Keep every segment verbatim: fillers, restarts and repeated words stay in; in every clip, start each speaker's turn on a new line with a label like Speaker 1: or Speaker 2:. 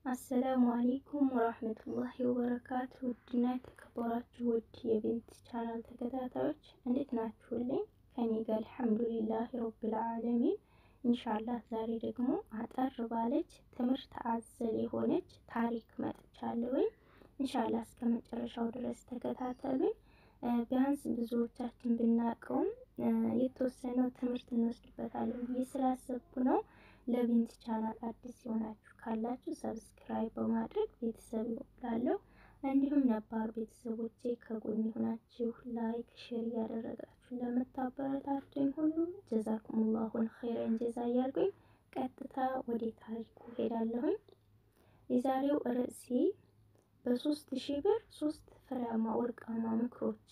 Speaker 1: አሰላሙ አለይኩም ወራህመቱላሂ ወበረካቱ። ውድና የተከበራችሁ ውድ የቤት ቻናል ተከታታዮች እንዴት ናችሁልኝ? ከኔ ጋር አልሐምዱሊላህ ረብል ዓለሚን። ኢንሻአላህ ዛሬ ደግሞ አጠር ባለች ትምህርት አዘል የሆነች ታሪክ መጥቻለሁ። ኢንሻአላህ እስከ መጨረሻው ድረስ ተከታተሉኝ። ቢያንስ ብዙዎቻችን ብናቀውም የተወሰነው ትምህርት እንወስድበታለን ብዬ ስላሰብኩ ነው። ለቢንት ቻናል አዲስ የሆናችሁ ካላችሁ ሰብስክራይብ በማድረግ ቤተሰብ ይሆናለሁ። እንዲሁም ነባር ቤተሰቦቼ ከጎን ሆናችሁ ላይክ ሼር ያደረጋችሁ ለምታበረታቱኝ ሁሉ ጀዛኩሙላሁን ኸይረን ጀዛ እያልኩኝ ቀጥታ ወደ ታሪኩ ሄዳለሁኝ። የዛሬው ርዕሴ በሶስት ሺህ ብር ሶስት ፍሬያማ ወርቃማ ምክሮች።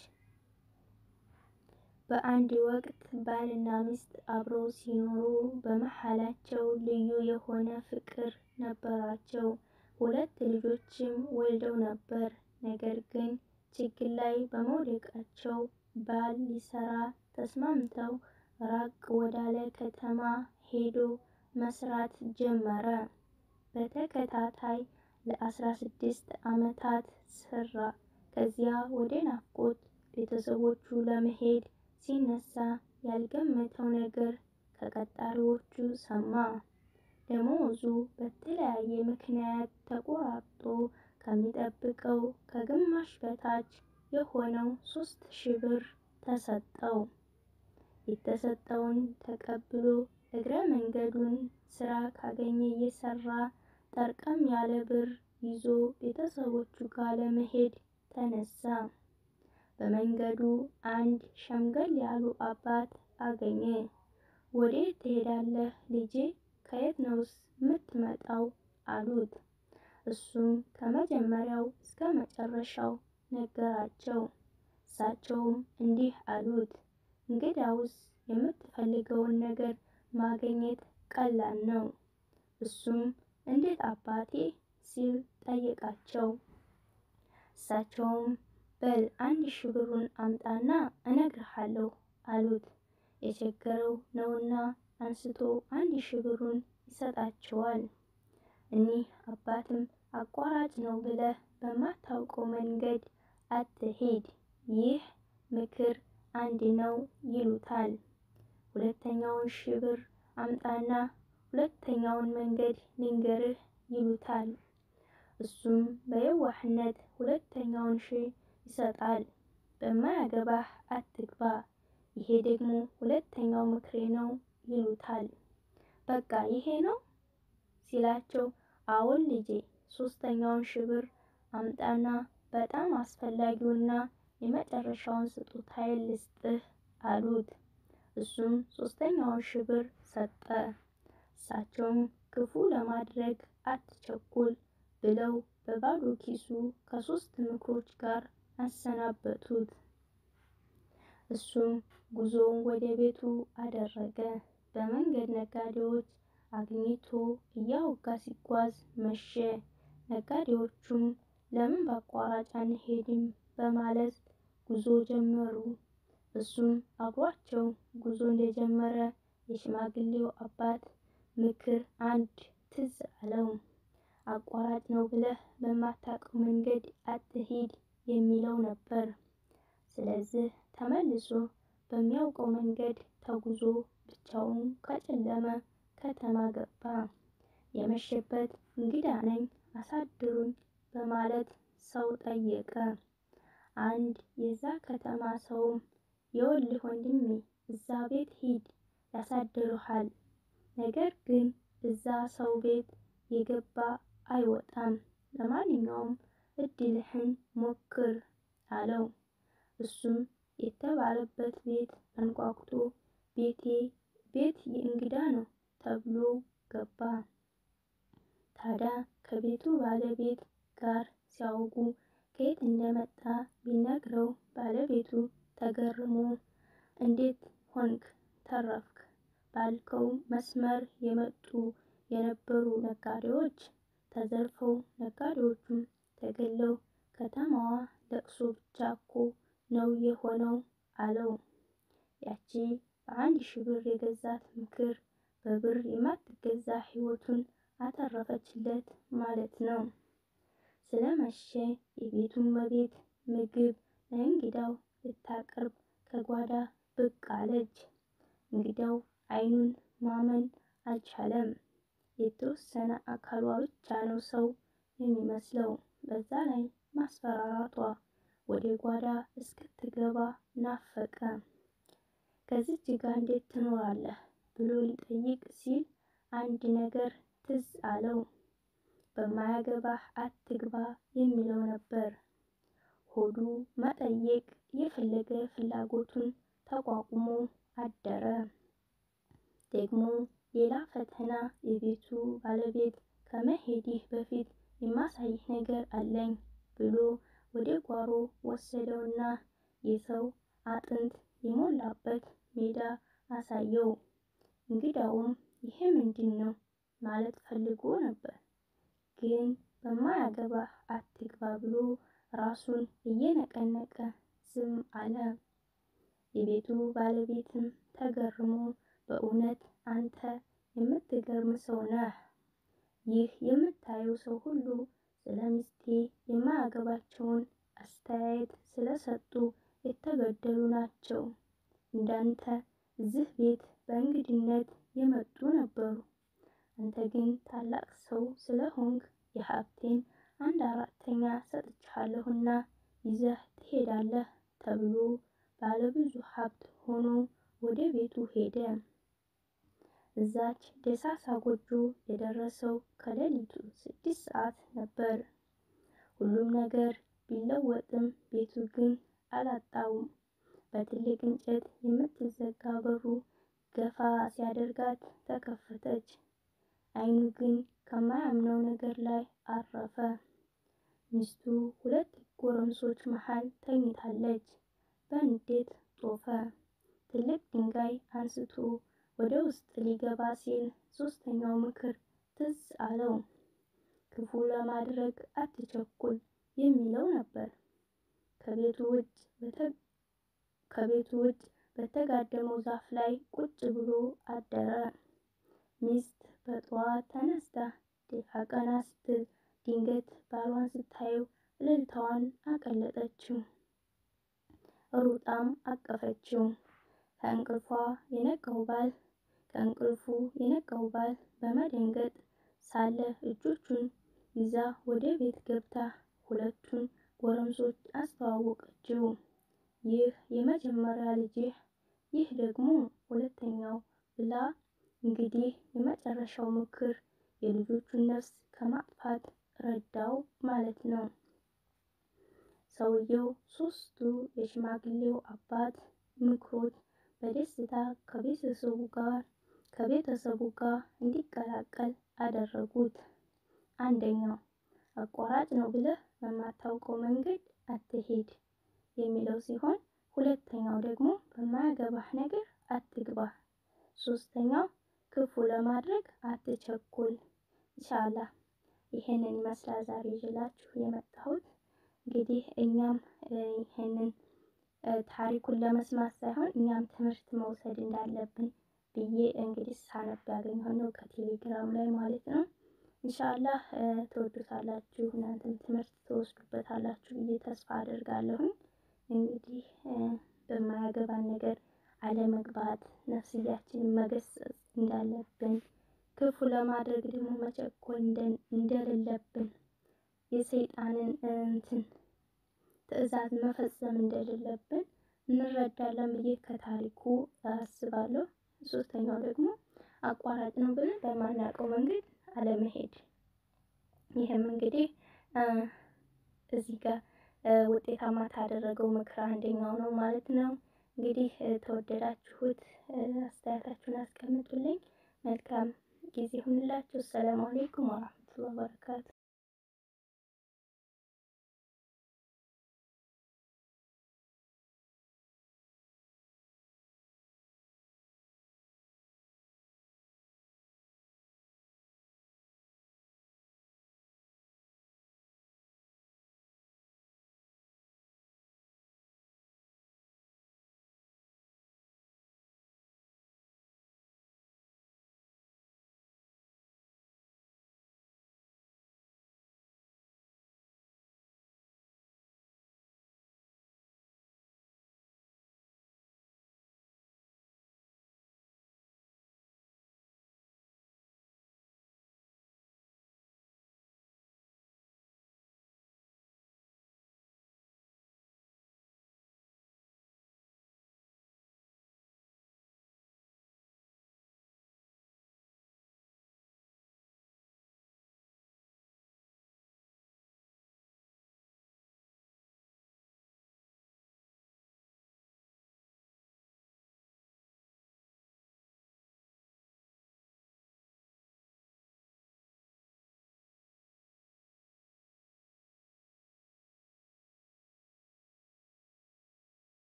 Speaker 1: በአንድ ወቅት ባልና ሚስት አብረው ሲኖሩ በመሃላቸው ልዩ የሆነ ፍቅር ነበራቸው። ሁለት ልጆችም ወልደው ነበር። ነገር ግን ችግር ላይ በመውደቃቸው ባል ሊሰራ ተስማምተው ራቅ ወዳለ ከተማ ሄዶ መስራት ጀመረ። በተከታታይ ለአስራ ስድስት ዓመታት ሰራ። ከዚያ ወደ ናፍቆት ቤተሰቦቹ ለመሄድ ሲነሳ ያልገመተው ነገር ከቀጣሪዎቹ ሰማ። ደሞዙ በተለያየ ምክንያት ተቆራርጦ ከሚጠብቀው ከግማሽ በታች የሆነው ሶስት ሺህ ብር ተሰጠው። የተሰጠውን ተቀብሎ እግረ መንገዱን ስራ ካገኘ እየሰራ ጠርቀም ያለ ብር ይዞ ቤተሰቦቹ ጋር ለመሄድ ተነሳ። በመንገዱ አንድ ሸምገል ያሉ አባት አገኘ። ወዴት ትሄዳለህ ልጄ? ከየት ነውስ የምትመጣው? አሉት። እሱም ከመጀመሪያው እስከ መጨረሻው ነገራቸው። እሳቸውም እንዲህ አሉት፣ እንግዳውስ የምትፈልገውን ነገር ማግኘት ቀላል ነው። እሱም እንዴት አባቴ ሲል ጠየቃቸው። እሳቸውም በል አንድ ሺህ ብሩን አምጣና እነግርሃለሁ አሉት። የቸገረው ነውና አንስቶ አንድ ሺህ ብሩን ይሰጣቸዋል። እኒህ አባትም አቋራጭ ነው ብለህ በማታውቀው መንገድ አትሄድ፣ ይህ ምክር አንድ ነው ይሉታል። ሁለተኛውን ሺህ ብር አምጣና ሁለተኛውን መንገድ ልንገርህ ይሉታል። እሱም በየዋህነት ሁለተኛውን ሺህ ይሰጣል። በማያገባህ አትግባ፣ ይሄ ደግሞ ሁለተኛው ምክሬ ነው ይሉታል። በቃ ይሄ ነው ሲላቸው፣ አዎን ልጄ ሶስተኛውን ሺህ ብር አምጣና በጣም አስፈላጊውና የመጨረሻውን ስጦታዬን ልስጥህ አሉት። እሱም ሶስተኛውን ሺህ ብር ሰጠ። እሳቸውም ክፉ ለማድረግ አትቸኩል ብለው በባዶ ኪሱ ከሶስት ምክሮች ጋር አሰናበቱት። እሱም ጉዞውን ወደ ቤቱ አደረገ። በመንገድ ነጋዴዎች አግኝቶ እያወጋ ሲጓዝ መሸ። ነጋዴዎቹም ለምን በአቋራጭ አንሄድም በማለት ጉዞ ጀመሩ። እሱም አብሯቸው ጉዞ እንደጀመረ የሽማግሌው አባት ምክር አንድ ትዝ አለው። አቋራጭ ነው ብለህ በማታውቀው መንገድ አትሂድ የሚለው ነበር። ስለዚህ ተመልሶ በሚያውቀው መንገድ ተጉዞ ብቻውን ከጨለመ ከተማ ገባ። የመሸበት እንግዳ ነኝ አሳድሩኝ በማለት ሰው ጠየቀ። አንድ የዛ ከተማ ሰውም የወልህ ወንድሜ እዛ ቤት ሂድ ያሳድሩሃል፣ ነገር ግን እዛ ሰው ቤት የገባ አይወጣም፣ ለማንኛውም እድልህን ሞክር አለው። እሱም የተባለበት ቤት አንኳኩቶ ቤቴ ቤት የእንግዳ ነው ተብሎ ገባ። ታዲያ ከቤቱ ባለቤት ጋር ሲያወጉ ከየት እንደመጣ ቢነግረው ባለቤቱ ተገርሞ እንዴት ሆንክ ተረፍክ? ባልከው መስመር የመጡ የነበሩ ነጋዴዎች ተዘርፈው ነጋዴዎቹም ተገለው ከተማዋ ለቅሶ ብቻ እኮ ነው የሆነው አለው። ያቺ በአንድ ሺህ ብር የገዛት ምክር በብር የማትገዛ ህይወቱን አተረፈችለት ማለት ነው። ስለመሸ የቤቱን እመቤት ምግብ ለእንግዳው ልታቀርብ ከጓዳ ብቅ አለች። እንግዳው አይኑን ማመን አልቻለም። የተወሰነ አካሏ ብቻ ነው ሰው የሚመስለው። በዛ ላይ ማስፈራራቷ ወደ ጓዳ እስክትገባ ናፈቀ። ከዚች ጋር እንዴት ትኖራለህ ብሎ ሊጠይቅ ሲል አንድ ነገር ትዝ አለው። በማያገባህ አትግባ የሚለው ነበር። ሆዱ መጠየቅ የፈለገ ፍላጎቱን ተቋቁሞ አደረ። ደግሞ ሌላ ፈተና። የቤቱ ባለቤት ከመሄድህ በፊት የማሳይህ ነገር አለኝ ብሎ ወደ ጓሮ ወሰደውና የሰው አጥንት የሞላበት ሜዳ አሳየው። እንግዳውም ይሄ ምንድን ነው ማለት ፈልጎ ነበር፣ ግን በማያገባህ አትግባ ብሎ ራሱን እየነቀነቀ ዝም አለ። የቤቱ ባለቤትም ተገርሞ በእውነት አንተ የምትገርም ሰው ነህ። ይህ የምታየው ሰው ሁሉ ስለ ሚስቴ የማያገባቸውን አስተያየት ስለሰጡ የተገደሉ ናቸው። እንዳንተ እዚህ ቤት በእንግድነት የመጡ ነበሩ። አንተ ግን ታላቅ ሰው ስለሆንክ የሀብቴን አንድ አራተኛ ሰጥቻለሁና ይዘህ ትሄዳለህ ተብሎ ባለብዙ ሀብት ሆኖ ወደ ቤቱ ሄደ። እዛች ደሳሳ ጎጆ የደረሰው ከሌሊቱ ስድስት ሰዓት ነበር። ሁሉም ነገር ቢለወጥም ቤቱ ግን አላጣውም። በትልቅ እንጨት የምትዘጋ በሩ ገፋ ሲያደርጋት ተከፈተች። አይኑ ግን ከማያምነው ነገር ላይ አረፈ። ሚስቱ ሁለት ጎረምሶች መሃል ተኝታለች። በንዴት ጦፈ። ትልቅ ድንጋይ አንስቶ ወደ ውስጥ ሊገባ ሲል ሶስተኛው ምክር ትዝ አለው። ክፉ ለማድረግ አትቸኩል የሚለው ነበር። ከቤቱ ውጭ ከቤቱ ውጭ በተጋደመው ዛፍ ላይ ቁጭ ብሎ አደረ። ሚስት በጠዋት ተነስታ ደፋ ቀና ስትል ድንገት ባሏን ስታየው እልልታዋን አቀለጠችው። ሩጣም አቀፈችው። ከእንቅልፏ የነቃው ባል ከእንቅልፉ የነቃው ባል በመደንገጥ ሳለ እጆቹን ይዛ ወደ ቤት ገብታ ሁለቱን ጎረምሶች አስተዋወቀችው። ይህ የመጀመሪያ ልጅህ፣ ይህ ደግሞ ሁለተኛው ብላ። እንግዲህ የመጨረሻው ምክር የልጆቹን ነፍስ ከማጥፋት ረዳው ማለት ነው። ሰውየው ሶስቱ የሽማግሌው አባት ምክሮች በደስታ ከቤተሰቡ ጋር ከቤተሰቡ ጋር እንዲቀላቀል አደረጉት። አንደኛው አቋራጭ ነው ብለህ በማታውቀው መንገድ አትሄድ የሚለው ሲሆን፣ ሁለተኛው ደግሞ በማያገባህ ነገር አትግባ፣ ሶስተኛው ክፉ ለማድረግ አትቸኩል። ኢንሻአላህ ይሄንን ይመስላል ዛሬ ይዤላችሁ የመጣሁት። እንግዲህ እኛም ይሄንን ታሪኩን ለመስማት ሳይሆን እኛም ትምህርት መውሰድ እንዳለብን ብዬ እንግዲህ ሳነብ ያገኘሁት ነው ከቴሌግራም ላይ ማለት ነው። ኢንሻአላህ ትወዱታላችሁ፣ እናንተም ትምህርት ትወስዱበታላችሁ ብዬ ተስፋ አደርጋለሁ። እንግዲህ በማያገባን ነገር አለመግባት፣ ነፍስያችንን መገሰጽ እንዳለብን፣ ክፉ ለማድረግ ደግሞ መቸኮል እንደሌለብን፣ የሰይጣንን እንትን ትዕዛዝ መፈጸም እንደሌለብን እንረዳለን ብዬ ከታሪኩ አስባለሁ። ሶስተኛው ደግሞ አቋራጭ ነው ብለን በማናውቀው መንገድ አለመሄድ። ይህም እንግዲህ እዚህ ጋር ውጤታማ ካደረገው ምክር አንደኛው ነው ማለት ነው። እንግዲህ ተወደዳችሁት፣ አስተያየታችሁን አስቀምጡልኝ። መልካም ጊዜ ሁንላችሁ። ሰላም አለይኩም ወራህመቱላሂ ወበረካቱ።